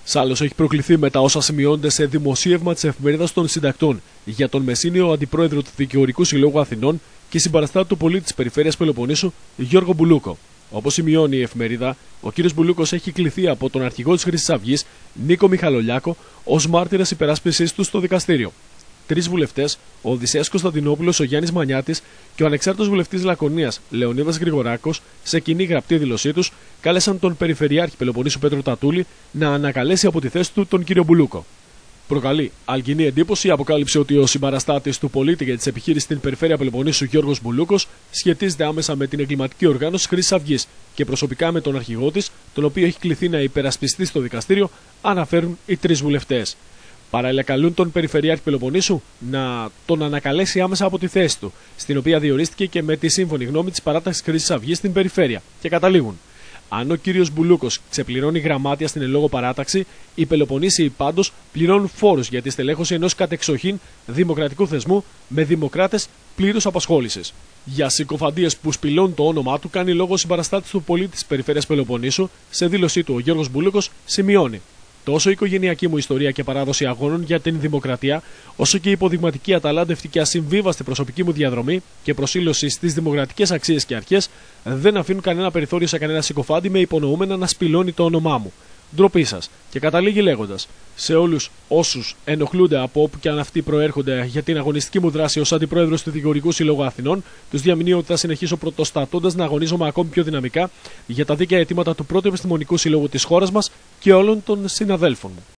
Σάλος έχει προκληθεί μετά όσα σημειώνονται σε δημοσίευμα της Εφημερίδας των Συντακτών για τον μεσήνιο αντιπρόεδρο του Δικηγορικού Συλλόγου Αθηνών και συμπαραστάτη του πολίτη της Περιφέρειας Πελοποννήσου, Γιώργο Μπουλούκο. Όπως σημειώνει η εφημερίδα, ο κ. Μπουλούκος έχει κληθεί από τον αρχηγό της Χρυσής Αυγής, Νίκο Μιχαλολιάκο, ως μάρτυρας υπεράσπισης του στο δικαστήριο. Τρεις βουλευτές, ο Οδυσσέας Κωνσταντινόπουλος, ο Γιάννης Μανιάτης και ο ανεξάρτητος βουλευτής Λακωνίας, Λεωνίδας Γρηγοράκος, σε κοινή γραπτή δήλωσή τους, κάλεσαν τον Περιφερειάρχη Πελοποννήσου Πέτρο Τατούλη να ανακαλέσει από τη θέση του τον κ. Μπουλούκο. Προκαλεί αλγινή εντύπωση η αποκάλυψη ότι ο συμπαραστάτης του πολίτη για τις επιχείρησεις στην Περιφέρεια Πελοποννήσου, Γιώργος Μπουλούκος, σχετίζεται άμεσα με την εγκληματική οργάνωση Χρυσής Αυγής και προσωπικά με τον αρχηγό της, τον οποίο έχει κληθεί να υπερασπιστεί στο δικαστήριο, αναφέρουν οι τρεις βουλευτές. Παράλληλα, καλούν τον Περιφερειάρχη Πελοποννήσου να τον ανακαλέσει άμεσα από τη θέση του, στην οποία διορίστηκε και με τη σύμφωνη γνώμη της παράταξης Χρυσής Αυγής στην Περιφέρεια. Και καταλήγουν. Αν ο κύριος Μπουλούκος ξεπληρώνει γραμμάτια στην ελόγω παράταξη, οι Πελοποννήσιοι πάντως πληρώνουν φόρους για τη στελέχωση ενός κατεξοχήν δημοκρατικού θεσμού με δημοκράτες πλήρους απασχόλησης. Για συκοφαντίες που σπηλώνουν το όνομά του, κάνει λόγο ο συμπαραστάτης του πολίτη της Περιφέρειας Πελοποννήσου. Σε δήλωσή του, ο Γιώργος Μπουλούκος σημειώνει: τόσο η οικογενειακή μου ιστορία και παράδοση αγώνων για την δημοκρατία, όσο και η υποδειγματική, αταλάντευτη και ασυμβίβαστη προσωπική μου διαδρομή και προσήλωση στις δημοκρατικές αξίες και αρχές δεν αφήνουν κανένα περιθώριο σε κανένα συκοφάντη με υπονοούμενα να σπηλώνει το όνομά μου. Ντροπή σας. Και καταλήγει λέγοντας: σε όλους όσους ενοχλούνται από όπου και αν αυτοί προέρχονται για την αγωνιστική μου δράση ως αντιπρόεδρος του Δικηγορικού Συλλόγου Αθηνών, τους διαμηνύω ότι θα συνεχίσω πρωτοστατώντας να αγωνίζομαι ακόμη πιο δυναμικά για τα δίκαια αιτήματα του πρώτου επιστημονικού συλλόγου της χώρας μας και όλων των συναδέλφων μου.